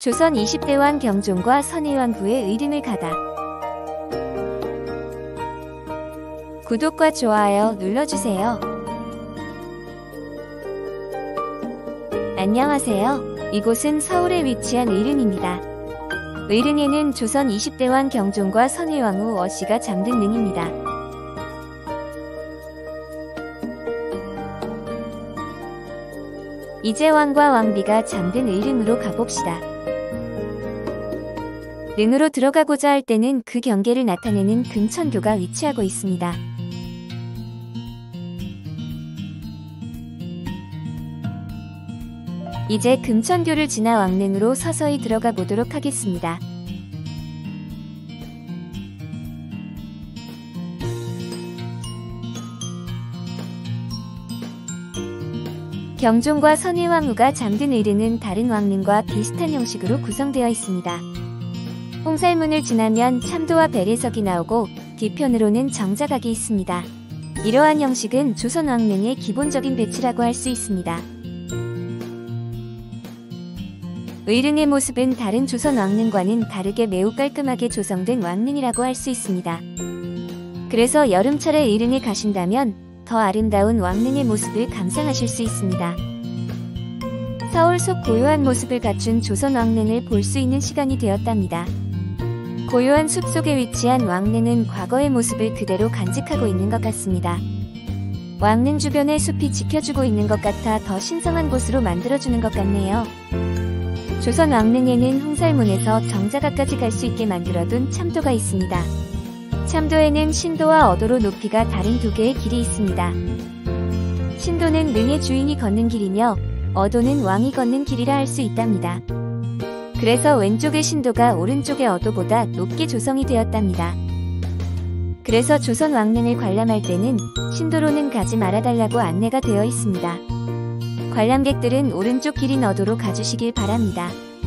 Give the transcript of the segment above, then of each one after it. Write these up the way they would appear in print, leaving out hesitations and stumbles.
조선 20대 왕 경종과 선의왕후의 의름을 가다. 구독과 좋아요 눌러주세요. 안녕하세요. 이곳은 서울에 위치한 의릉입니다. 의릉에는 조선 20대 왕 경종과 선의왕후 어씨가 잠든 능입니다. 이제 왕과 왕비가 잠든 의릉으로 가봅시다. 릉으로 들어가고자 할 때는 그 경계를 나타내는 금천교가 위치하고 있습니다. 이제 금천교를 지나 왕릉으로 서서히 들어가 보도록 하겠습니다. 경종과 선의왕후가 잠든 의릉은 다른 왕릉과 비슷한 형식으로 구성되어 있습니다. 홍살문을 지나면 참도와 배례석이 나오고 뒤편으로는 정자각이 있습니다. 이러한 형식은 조선 왕릉의 기본적인 배치라고 할 수 있습니다. 의릉의 모습은 다른 조선 왕릉과는 다르게 매우 깔끔하게 조성된 왕릉이라고 할 수 있습니다. 그래서 여름철에 의릉에 가신다면 더 아름다운 왕릉의 모습을 감상하실 수 있습니다. 서울 속 고요한 모습을 갖춘 조선 왕릉을 볼 수 있는 시간이 되었답니다. 고요한 숲속에 위치한 왕릉은 과거의 모습을 그대로 간직하고 있는 것 같습니다. 왕릉 주변의 숲이 지켜주고 있는 것 같아 더 신성한 곳으로 만들어주는 것 같네요. 조선 왕릉에는 홍살문에서 정자각까지 갈 수 있게 만들어둔 참도가 있습니다. 참도에는 신도와 어도로 높이가 다른 두 개의 길이 있습니다. 신도는 릉의 주인이 걷는 길이며 어도는 왕이 걷는 길이라 할 수 있답니다. 그래서 왼쪽의 신도가 오른쪽의 어도보다 높게 조성이 되었답니다. 그래서 조선 왕릉을 관람할 때는 신도로는 가지 말아달라고 안내가 되어 있습니다. 관람객들은 오른쪽 길인 어도로 가주시길 바랍니다.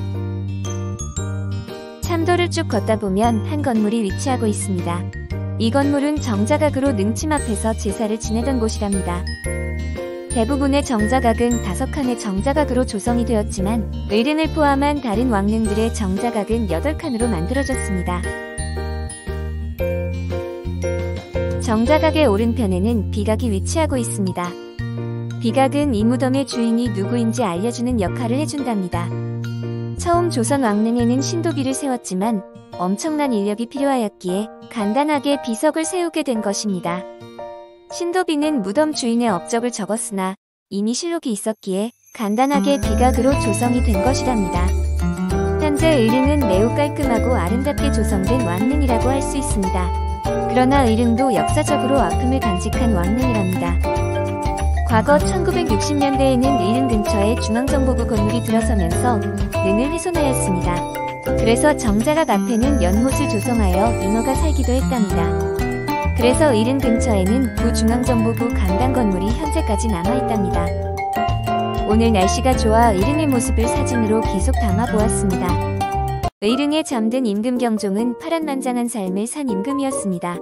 참도를 쭉 걷다 보면 한 건물이 위치하고 있습니다. 이 건물은 정자각으로 능침 앞에서 제사를 지내던 곳이랍니다. 대부분의 정자각은 5칸의 정자각으로 조성이 되었지만 의릉을 포함한 다른 왕릉들의 정자각은 8칸으로 만들어졌습니다. 정자각의 오른편에는 비각이 위치하고 있습니다. 비각은 이 무덤의 주인이 누구인지 알려주는 역할을 해준답니다. 처음 조선 왕릉에는 신도비를 세웠지만 엄청난 인력이 필요하였기에 간단하게 비석을 세우게 된 것입니다. 신도비는 무덤 주인의 업적을 적었으나 이미 실록이 있었기에 간단하게 비각으로 조성이 된 것이랍니다. 현재 의릉은 매우 깔끔하고 아름답게 조성된 왕릉이라고 할 수 있습니다. 그러나 의릉도 역사적으로 아픔을 간직한 왕릉이랍니다. 과거 1960년대에는 의릉 근처에 중앙정보부 건물이 들어서면서 릉을 훼손하였습니다. 그래서 정자각 앞에는 연못을 조성하여 인어가 살기도 했답니다. 그래서 의릉 근처에는 부중앙정보부 강당 건물이 현재까지 남아있답니다. 오늘 날씨가 좋아 의릉의 모습을 사진으로 계속 담아보았습니다. 의릉에 잠든 임금 경종은 파란만장한 삶을 산 임금이었습니다.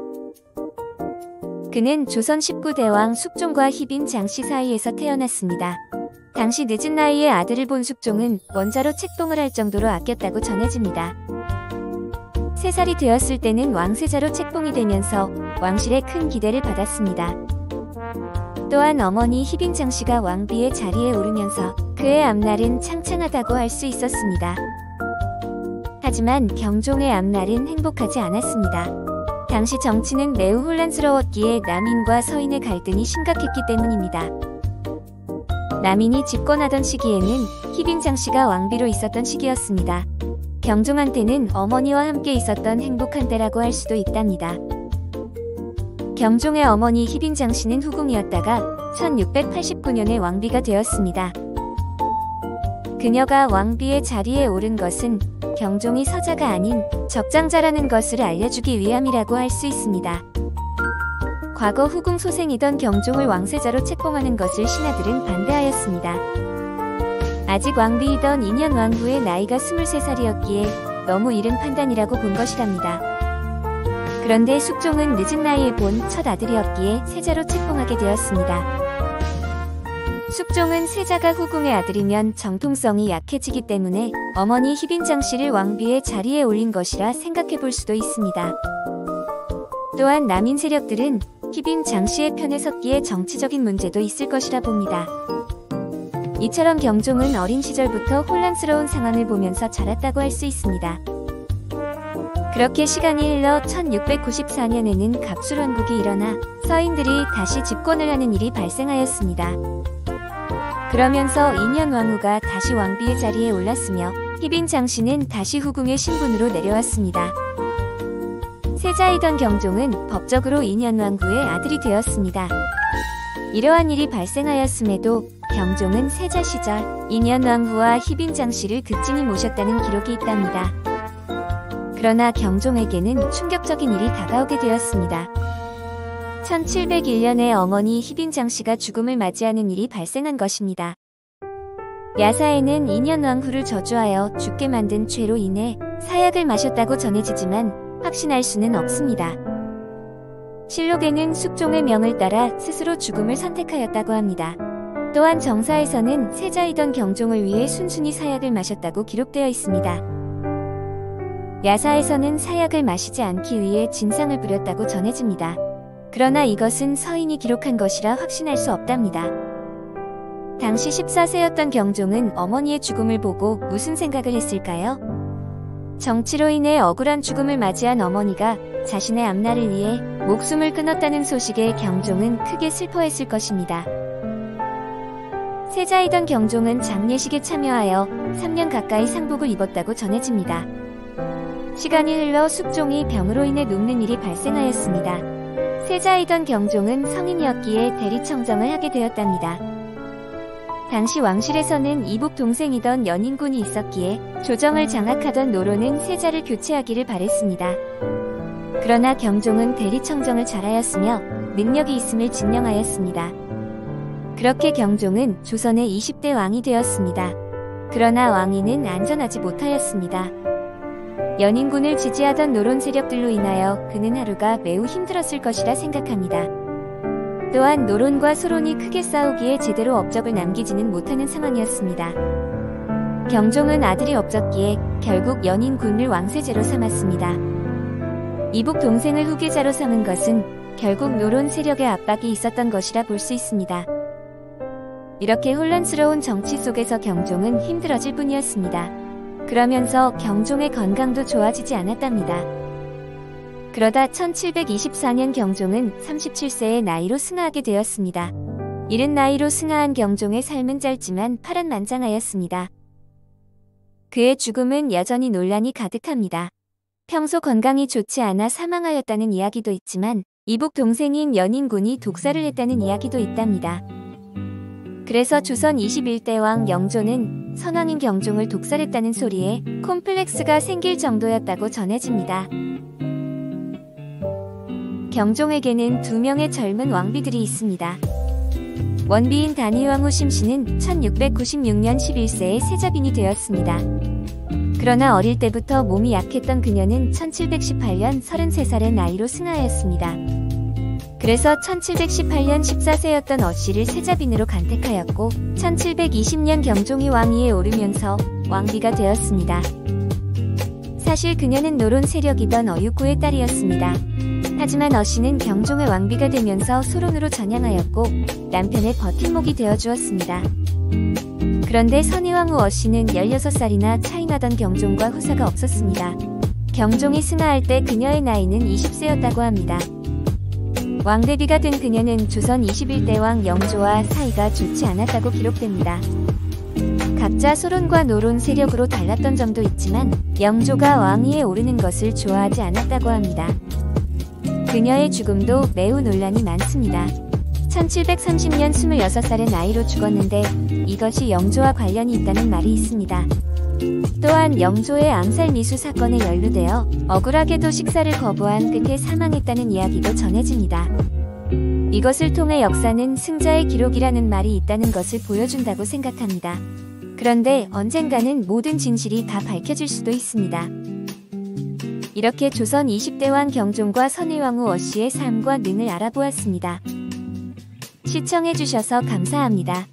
그는 조선 19대왕 숙종과 희빈 장씨 사이에서 태어났습니다. 당시 늦은 나이에 아들을 본 숙종은 원자로 책봉을 할 정도로 아꼈다고 전해집니다. 3살이 되었을 때는 왕세자로 책봉이 되면서 왕실에 큰 기대를 받았습니다. 또한 어머니 희빈 장씨가 왕비의 자리에 오르면서 그의 앞날은 창창하다고 할 수 있었습니다. 하지만 경종의 앞날은 행복하지 않았습니다. 당시 정치는 매우 혼란스러웠기에 남인과 서인의 갈등이 심각했기 때문입니다. 남인이 집권하던 시기에는 희빈 장씨가 왕비로 있었던 시기였습니다. 경종한테는 어머니와 함께 있었던 행복한 때라고 할 수도 있답니다. 경종의 어머니 희빈 장씨는 후궁이었다가 1689년에 왕비가 되었습니다. 그녀가 왕비의 자리에 오른 것은 경종이 서자가 아닌 적장자라는 것을 알려주기 위함이라고 할 수 있습니다. 과거 후궁 소생이던 경종을 왕세자로 책봉하는 것을 신하들은 반대하였습니다. 아직 왕비이던 인현 왕후의 나이가 23살이었기에 너무 이른 판단이라고 본 것이랍니다. 그런데 숙종은 늦은 나이에 본 첫 아들이었기에 세자로 책봉하게 되었습니다. 숙종은 세자가 후궁의 아들이면 정통성이 약해지기 때문에 어머니 희빈장씨를 왕비의 자리에 올린 것이라 생각해 볼 수도 있습니다. 또한 남인 세력들은 희빈장씨의 편에 섰기에 정치적인 문제도 있을 것이라 봅니다. 이처럼 경종은 어린 시절부터 혼란스러운 상황을 보면서 자랐다고 할 수 있습니다. 그렇게 시간이 흘러 1694년에는 갑술왕국이 일어나 서인들이 다시 집권을 하는 일이 발생하였습니다. 그러면서 인현왕후가 다시 왕비의 자리에 올랐으며 희빈장씨는 다시 후궁의 신분으로 내려왔습니다. 세자이던 경종은 법적으로 인현왕후의 아들이 되었습니다. 이러한 일이 발생하였음에도 경종은 세자 시절 인현왕후와 희빈장씨를 극진히 모셨다는 기록이 있답니다. 그러나 경종에게는 충격적인 일이 다가오게 되었습니다. 1701년에 어머니 희빈장씨가 죽음을 맞이하는 일이 발생한 것입니다. 야사에는 인현왕후를 저주하여 죽게 만든 죄로 인해 사약을 마셨다고 전해지지만 확신할 수는 없습니다. 실록에는 숙종의 명을 따라 스스로 죽음을 선택하였다고 합니다. 또한 정사에서는 세자이던 경종을 위해 순순히 사약을 마셨다고 기록되어 있습니다. 야사에서는 사약을 마시지 않기 위해 진상을 부렸다고 전해집니다. 그러나 이것은 서인이 기록한 것이라 확신할 수 없답니다. 당시 14세였던 경종은 어머니의 죽음을 보고 무슨 생각을 했을까요? 정치로 인해 억울한 죽음을 맞이한 어머니가 자신의 앞날을 위해 목숨을 끊었다는 소식에 경종은 크게 슬퍼했을 것입니다. 세자이던 경종은 장례식에 참여하여 3년 가까이 상복을 입었다고 전해집니다. 시간이 흘러 숙종이 병으로 인해 눕는 일이 발생하였습니다. 세자이던 경종은 성인이었기에 대리청정을 하게 되었답니다. 당시 왕실에서는 이복 동생이던 연인군이 있었기에 조정을 장악하던 노론은 세자를 교체하기를 바랬습니다. 그러나 경종은 대리청정을 잘하였으며 능력이 있음을 증명하였습니다. 그렇게 경종은 조선의 20대 왕이 되었습니다. 그러나 왕위는 안전하지 못하였습니다. 연인군을 지지하던 노론 세력들로 인하여 그는 하루가 매우 힘들었을 것이라 생각합니다. 또한 노론과 소론이 크게 싸우기에 제대로 업적을 남기지는 못하는 상황이었습니다. 경종은 아들이 없었기에 결국 연인군을 왕세제로 삼았습니다. 이복 동생을 후계자로 삼은 것은 결국 노론 세력의 압박이 있었던 것이라 볼 수 있습니다. 이렇게 혼란스러운 정치 속에서 경종은 힘들어질 뿐이었습니다. 그러면서 경종의 건강도 좋아지지 않았답니다. 그러다 1724년 경종은 37세의 나이로 승하하게 되었습니다. 이른 나이로 승하한 경종의 삶은 짧지만 파란만장하였습니다. 그의 죽음은 여전히 논란이 가득합니다. 평소 건강이 좋지 않아 사망하였다는 이야기도 있지만 이복 동생인 연인군이 독사를 했다는 이야기도 있답니다. 그래서 조선 21대 왕 영조는 선왕인 경종을 독살했다는 소리에 콤플렉스가 생길 정도였다고 전해집니다. 경종에게는 2명의 젊은 왕비들이 있습니다. 원비인 단희왕후 심씨는 1696년 11세에 세자빈이 되었습니다. 그러나 어릴 때부터 몸이 약했던 그녀는 1718년 33살의 나이로 승하였습니다. 그래서 1718년 14세였던 어씨를 세자빈으로 간택하였고 1720년 경종이 왕위에 오르면서 왕비가 되었습니다. 사실 그녀는 노론 세력이던 어육고의 딸이었습니다. 하지만 어씨는 경종의 왕비가 되면서 소론으로 전향하였고 남편의 버팀목이 되어주었습니다. 그런데 선희왕후 어씨는 16살이나 차이나던 경종과 후사가 없었습니다. 경종이 승하할 때 그녀의 나이는 20세였다고 합니다. 왕대비가 된 그녀는 조선 21대 왕 영조와 사이가 좋지 않았다고 기록됩니다. 각자 소론과 노론 세력으로 달랐던 점도 있지만 영조가 왕위에 오르는 것을 좋아하지 않았다고 합니다. 그녀의 죽음도 매우 논란이 많습니다. 1730년 26살의 나이로 죽었는데 이것이 영조와 관련이 있다는 말이 있습니다. 또한 영조의 암살 미수 사건에 연루되어 억울하게도 식사를 거부한 끝에 사망했다는 이야기도 전해집니다. 이것을 통해 역사는 승자의 기록이라는 말이 있다는 것을 보여준다고 생각합니다. 그런데 언젠가는 모든 진실이 다 밝혀질 수도 있습니다. 이렇게 조선 20대 왕 경종과 선희왕후 어씨의 삶과 능을 알아보았습니다. 시청해주셔서 감사합니다.